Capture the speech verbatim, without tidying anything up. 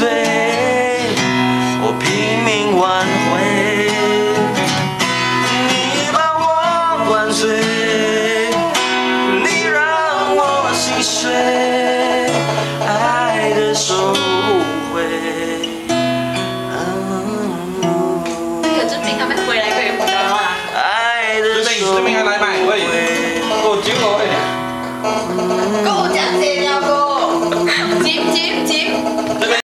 碎，我拼命挽回。你把我灌醉，你让我心碎，爱的收回。 有志明他们回来可以回答吗？ 爱的志明，志明还来买喂，够酒了喂。 够讲解了够，接接接。